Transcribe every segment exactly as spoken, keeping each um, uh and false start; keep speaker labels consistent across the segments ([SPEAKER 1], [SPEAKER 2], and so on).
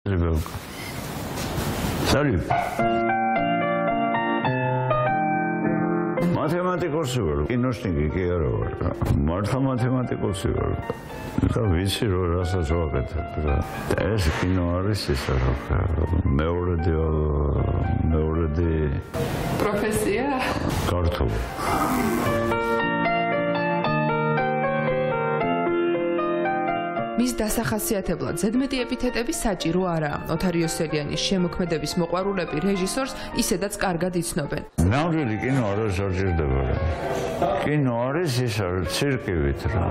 [SPEAKER 1] Salut. Mathematicos were kinosniki ki ara var. Martha mathematicos were. და ვიცი რომ რასაც ვაკეთებ და ეს კინო არის ის რა მეორედი მეორედი
[SPEAKER 2] პროფესია
[SPEAKER 1] ქართული
[SPEAKER 2] მის დასახასიათებლად ზედმეტი ეპითეტები საჭირო არაა. ოთარ იოსელიანის შემოქმედების მოყვარულები რეჟისორს ისედაც კარგად იცნობენ.
[SPEAKER 1] ნამდვილი კინო არ საჭირდება. კინო არის ის ცირკივით რა.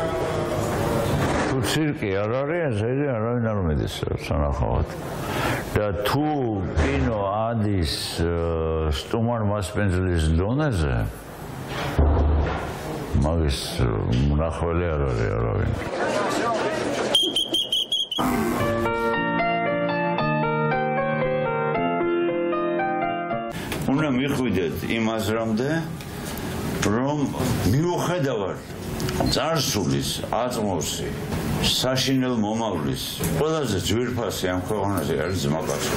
[SPEAKER 1] თუ ცირკი არ არის, ესე არავინ არ მედის სანახავად. და თუ კინო ადის სტუმარ მასპინძლის დონეზე, მაგის მნახველი არ არის არავინ. უნდა მიხვიდეთ იმაზრამდე, რომ მიუხედავად წარსულის, აწმოსი, საშინელ მომავლის, ყველაზე ძვირფასი ამ ქვეყანაზე არის ძმაკაცი.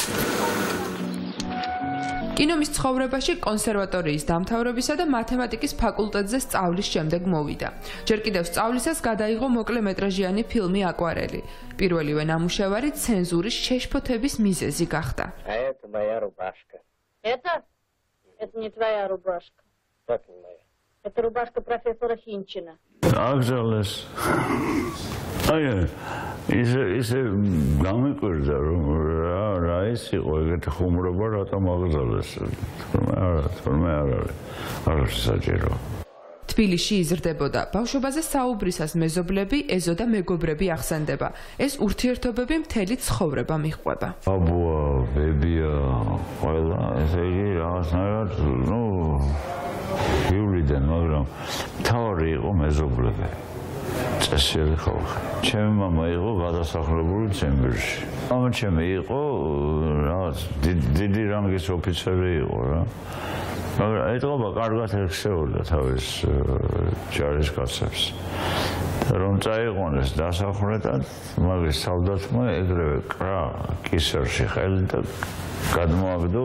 [SPEAKER 2] კინომის ცხოვრებაში კონსერვატორიის დამთავრებისა და მათემატიკის ფაკულტეტზე სწავლის შემდეგ მოვიდა. ჯერ კიდევ სწავლისას გადაიღო მოკლემეტრაჟიანი ფილმი აკვარელი. პირველივე ნამუშევარი ცენზურის შეშფოთების მიზეზი გახდა.
[SPEAKER 3] Это моя рубашка. Это? Это не твоя рубашка. Как не моя? Это рубашка профессора Хинчина.
[SPEAKER 1] Агзалес. Აი, ისე ისე გამიკვირდა რომ რა რა ის იყო ეგეთი ხუმრობა რატომ აგზალეს. თორმე არა, თორმე არ არის. არ არის საჭირო.
[SPEAKER 2] თბილისში იზრდებოდა. ბავშვობაზე საუბრისას მეზობლები, ეზო და მეგობრები ახსენდება. ეს ურთიერთობები მთელი ცხოვრება მიჰყვება.
[SPEAKER 1] აბუა, ბებია, ყველა ესე იგი რაღაცნაირად, ნუ ივლიდან, მაგრამ მთავარი იყო მეზობლები. წესიერი ხალხი. ჩემი მამა იყო გადასახლებული ცემბერში. მამა ჩემი იყო რაღაც დიდი რანგის ოფიცერი იყო რა. მაგრამ ეთყობა კარგად ეხსეოდა თავის ჯარისკაცებს. რომ წაიყვანეს დასახვრეტად, მაგის სალდათმა ეგრევე კრა კისერში ხელი და გადმოაგდო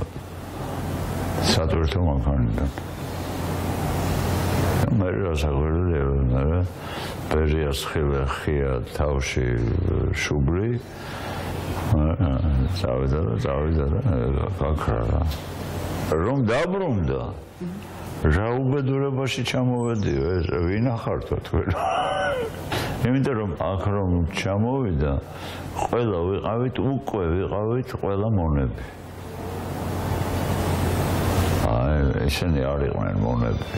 [SPEAKER 1] სატვირთო მანქანიდან. მე რასაგვერდია მე პერიას ხილე ხია თავში შუბლი წავიდა და წავიდა და გაქრა რომ დაბრუნდა რა უბედურებაში ჩამოვედიო ეს ვინ ახართო თქვენ იმიტომ რომ აქ რომ ჩამოვიდა ყველა ვიყავით უკვე ვიყავით ყველა მონები აი ესენი არ იყვნენ მონები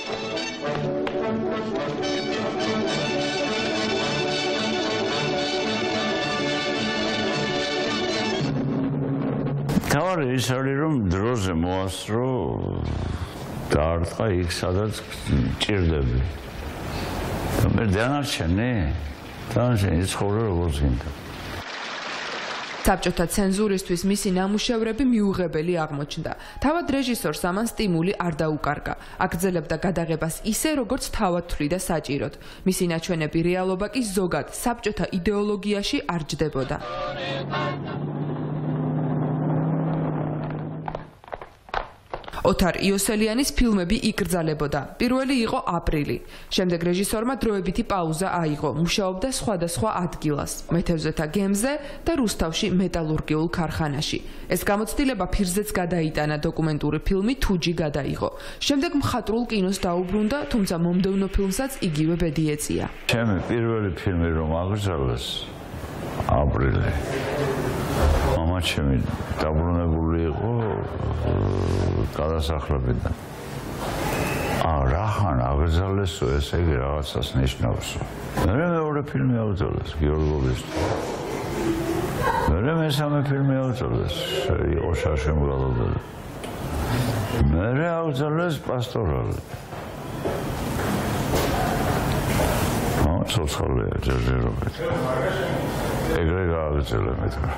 [SPEAKER 1] მთავარი ის არის რომ დროზე მოასწრო დაარტყა იქ სადაც ჭირდები მე დანარჩენი დანარჩენი ცხოვრება როგორც გინდა
[SPEAKER 2] საბჭოთა ცენზურისთვის მისი ნამუშევრები მიუღებელი აღმოჩნდა. თავად რეჟისორს ამან სტიმული არ დაუკარგა. აგრძელებდა გადაღებას ისე, როგორც თავად თვლიდა საჭიროდ. მისი ნაჩვენები რეალობა კი ზოგად საბჭოთა იდეოლოგიაში არ ჯდებოდა. ოთარ იოსელიანის ფილმები იკრძალებოდა. პირველი იყო აპრილი. შემდეგ რეჟისორმა დროებითი პაუზა აიღო. მუშაობდა სხვადასხვა ადგილას. მეთევზეთა გემზე და რუსთავში მეტალურგიულ ქარხანაში. ეს გამოცდილება ფირზეც გადაიტანა დოკუმენტური ფილმი თუჯი გადაიღო. შემდეგ მხატვრულ კინოს დაუბრუნდა, თუმცა მომდევნო ფილმსაც იგივე ბედი ეწია.
[SPEAKER 1] ჩემი პირველი ფილმი რომ აგრძელეს აპრილი. მამა ჩემი დაბრუნებული იყო გადასახლებიდან. აა რახან აგრძელესო ესე იგი რაღაცას ნიშნავსო. მე მეორე ფილმი აგრძელეს გიორგოვის. მე მესამე ფილმი აგრძელეს იყო შაშემგალობელი. მე აგრძელეს პასტორალი. აა სოციალია ჯერჯერობით. ეგრე გააგრძელე მე თქო.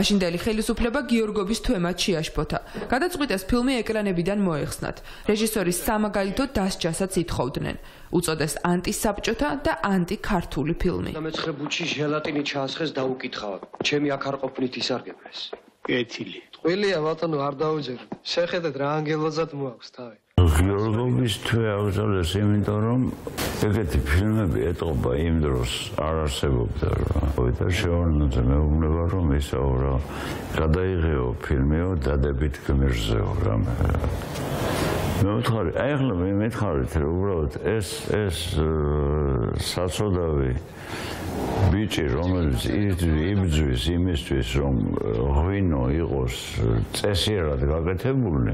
[SPEAKER 2] მაშინდელი ხელისუფლება გიორგობის თვემად შეაშფოთა. გადაწყვიტეს ფილმი ეკრანებიდან მოეხსნათ. რეჟისორის სამაგალითო დასჯასაც ითხოვდნენ. უწოდეს ანტისაბჭოთა და ანტიქართული ფილმი.
[SPEAKER 4] მეცხრე ბუჩი ჟელატინი ჩაასხეს დაუკითხავ. ჩემი აქ არ ყოფნით ისარგებლეს. კეთილი. ყველია ბატონო არ დაუჯერ. შეხედეთ რა ანგელოზად მოაქვს თავი.
[SPEAKER 1] გიორგობის თვე აღზარდეს იმიტომ რომ ეგეთი ფილმები ეტყობა იმ დროს არ არსებობდა რა. და შევარდნოძე მეუბნება რომ ისაუბრა გადაიღეო ფილმიო დადებით გმირზეო რამე. მე ვთქვი, აი ახლა მე მითხარით რომ უბრალოდ ეს ეს საწოდავი ბიჭი რომელიც იბძვის იმისთვის რომ ღვინო იყოს წესიერად გაკეთებული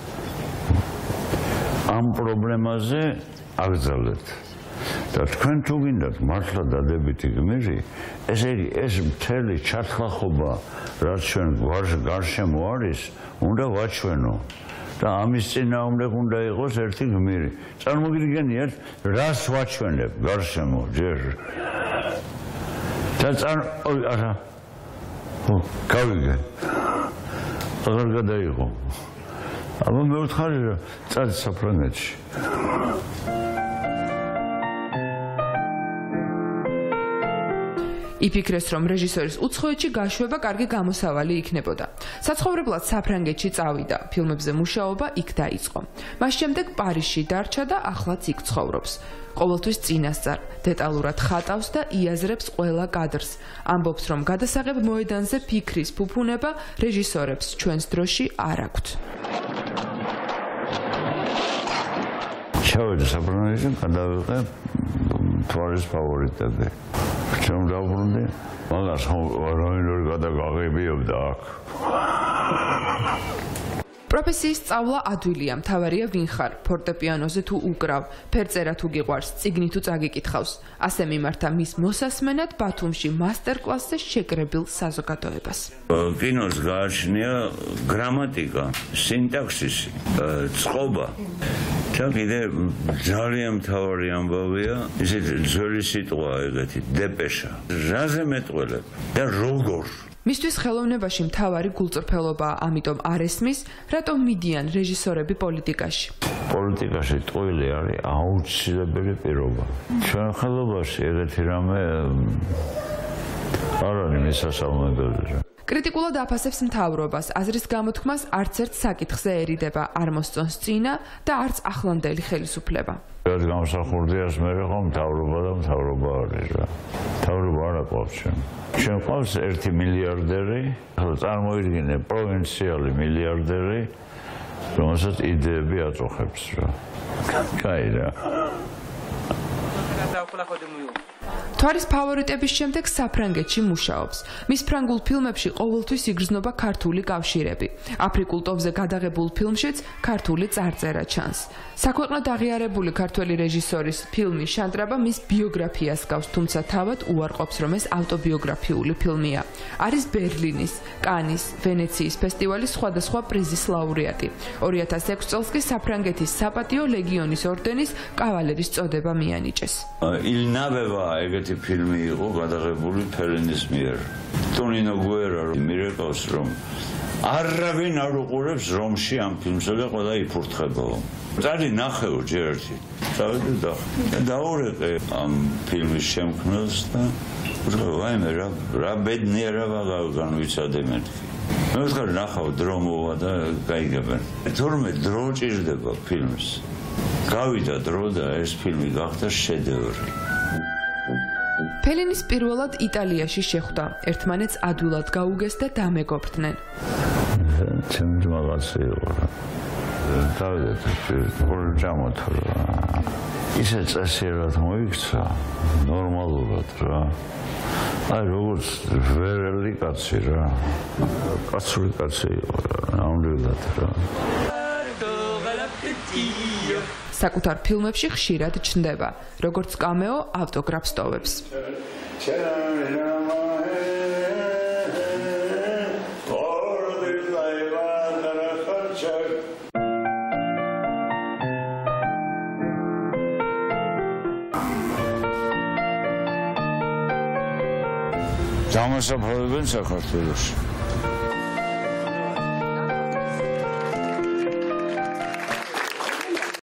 [SPEAKER 1] ამ პრობლემაზე აგზავნეთ. და თქვენ თუ გინდათ მართლა დადებითი გმირი, ეს ეს მთელი ჩათლახობა რაც ჩვენ გარშემო არის, უნდა ვაჩვენო. და ამის წინააღმდეგ უნდა იყოს ერთი გმირი. წარმოგიდგენიათ, რას ვაჩვენებ გარშემო ჯერ. და წარ არა. ო, გავიგე. აღარ გადაიღო. აბა მე ვთხარი რა, წადი საფრანგეთში.
[SPEAKER 2] იფიქრეს, რომ რეჟისორის უცხოეთში გაშვება კარგი გამოსავალი იქნებოდა. საცხოვრებლად საფრანგეთში წავიდა, ფილმებზე მუშაობა იქ დაიწყო. მას შემდეგ პარიზში დარჩა და ახლაც იქ ცხოვრობს. ყოველთვის წინასწარ, დეტალურად ხატავს და იაზრებს ყველა კადრს. ამბობს, რომ გადასაღებ მოედანზე ფიქრის ფუფუნება რეჟისორებს ჩვენს დროში არ აქვთ.
[SPEAKER 1] ჩავედი საფრანგეთში, გადავიღე მთვარის ფავორიტები. ჩემ დავბრუნდი, მაგას რაინდორი გადაგაღებიობდა აქ.
[SPEAKER 2] პროფესიის სწავლა ადვილია, მთავარია ვინ ხარ, ფორტეპიანოზე თუ უკრავ, ფერწერა თუ გიყვარს, წიგნი თუ წაგიკითხავს. ასე მიმართა მის მოსასმენად ბათუმში მასტერკლასზე შეკრებილ საზოგადოებას.
[SPEAKER 1] კინოს გააჩნია გრამატიკა, სინტაქსისი, წყობა. და კიდე ძალიან მთავარი ამბავია, ისეთი ძველი სიტყვა ეგეთი, დეპეშა. რაზე მეტყველებ და როგორ?
[SPEAKER 2] მისთვის ხელოვნებაში მთავარი გულწრფელობაა, ამიტომ არ ესმის, რატომ მიდიან რეჟისორები პოლიტიკაში.
[SPEAKER 1] პოლიტიკაში ტყუილი არის აუცილებელი პირობა. ჩვენ ხელობაში ეგეთი რამე არ არის მისასალმებელი.
[SPEAKER 2] კრიტიკულად აფასებს მთავრობას, აზრის გამოთქმას არც ერთ საკითხზე ერიდება, არ მოსწონს წინა და არც ახლანდელი ხელისუფლება.
[SPEAKER 1] რაც გამოსახურდიას მე ხომ მთავრობა და მთავრობა არის რა. მთავრობა არ აყვავს ჩვენ. ჩვენ ყავს ერთი მილიარდერი, წარმოიდგინე პროვინციალი მილიარდერი, რომელსაც იდეები აწუხებს რა. კაი რა.
[SPEAKER 2] მთვარის ფავორიტების შემდეგ საფრანგეთში მუშაობს. მის ფრანგულ ფილმებში ყოველთვის იგრძნობა ქართული კავშირები. აფრიკულ ტოვზე გადაღებულ ფილმშიც ქართული წარწერა ჩანს. საქვეყნოდ აღიარებული ქართველი რეჟისორის ფილმი შანტრაბა მის ბიოგრაფიას გავს, თუმცა თავად უარყოფს, რომ ეს ავტობიოგრაფიული ფილმია. არის ბერლინის, კანის, ვენეციის ფესტივალის სხვადასხვა პრიზის ლაურეატი. ორი ათას ექვსი წელს კი საფრანგეთის საპატიო ლეგიონის ორდენის კავალერის წოდება მიანიჭეს.
[SPEAKER 1] ილნაბევა ეგეთი ფილმი იყო გადაღებული ფელინის მიერ. ტონინო გუერა მირეკავს, რომ არავინ არ უყურებს რომში ამ ფილმსა და ყველა იფურთხებაო. წადი ნახეო ჯერ ერთი. წავედი და დაურეკე ამ ფილმის შემქმნელს და ვთქვა, ვაიმე რა რა ბედნიერა განვიცადე მეთქი. მე ვთქვი, ნახავ დრო მოვა და გაიგებენ. თორმეტ დრო ჭირდება ფილმს. გავიდა დრო და ეს ფილმი გახდა შედევრი.
[SPEAKER 2] ფელინის პირველად იტალიაში შეხვდა. ერთმანეთს ადვილად გაუგეს და დამეგობრდნენ.
[SPEAKER 1] ჩემს მაღაზიაში იყო რა. დავიდეთ პროჟამოთ რა. ისე წესიერად მოიქცა, ნორმალურად რა. აი როგორც ვერელი კაცი რა. კაცური კაცი იყო რა, ნამდვილად რა.
[SPEAKER 2] საკუთარ ფილმებში ხშირად ჩნდება, როგორც კამეო ავტოგრაფს ტოვებს.
[SPEAKER 1] დამასაფლავებენ საქართველოში.